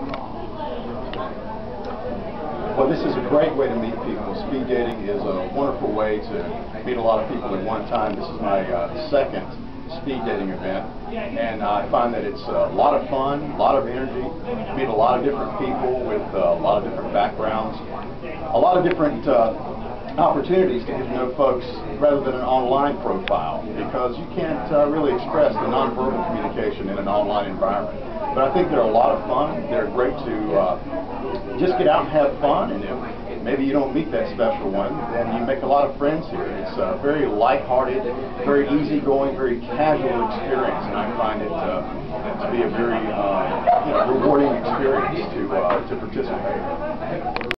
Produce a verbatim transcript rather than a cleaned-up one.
Well, this is a great way to meet people. Speed dating is a wonderful way to meet a lot of people at one time. This is my uh, second speed dating event, and I find that it's a lot of fun, a lot of energy, meet a lot of different people with uh, a lot of different backgrounds, a lot of different uh, opportunities to get to know folks rather than an online profile, because you can't uh, really express the nonverbal communication in an online environment. But I think they're a lot of fun. They're great to uh, just get out and have fun, and if maybe you don't meet that special one, then you make a lot of friends here. It's a very lighthearted, very easygoing, very casual experience, and I find it uh, to be a very uh, you know, rewarding experience to, uh, to participate in.